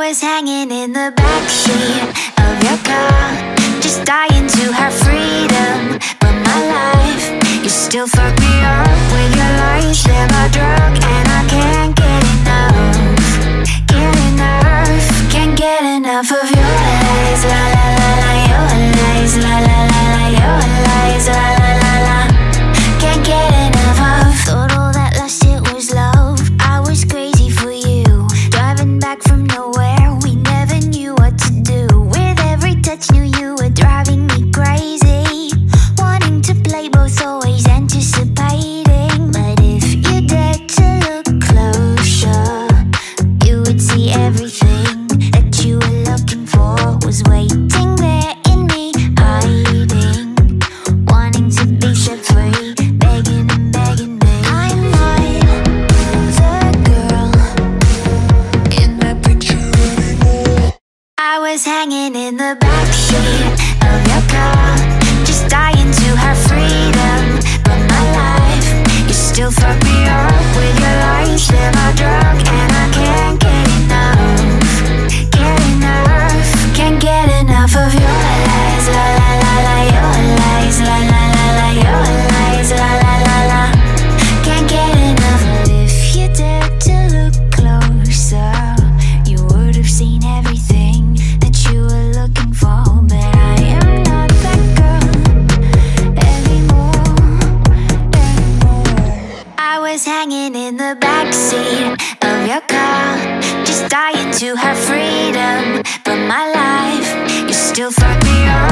was hanging in the backseat of your car, just dying to have freedom. But my life, you still fuck me up with your lies. They're my drug and I can't get enough. Can't get enough of your lies. La la la la, your lies. La la la la, your lies. La la la la, can't get enough of. Thought all that last shit was love. I was crazy for you, driving back from nowhere. We never knew what to do. With every touch, knew you were driving me crazy. Wanting to play both, always anticipating. But if you dared to look closer, you would see everything that you were looking for was waiting there in me, hiding, wanting to be set free, begging and begging me. I'm not the girl in the picture anymore. I was hanging in the backseat of your car, just dying to have freedom. But my life, you still fuck me up with your lies. They're my drug and I can't get enough. Can't get enough of your lies. La la la la, your lies. La la la la, your lies. La la la la, can't get enough. But if you dared to look closer, you would have seen everything that you were looking for. But I am not that girl anymore. I was hanging in the backseat of your car, just dying to have freedom. But my life, you still fuck me up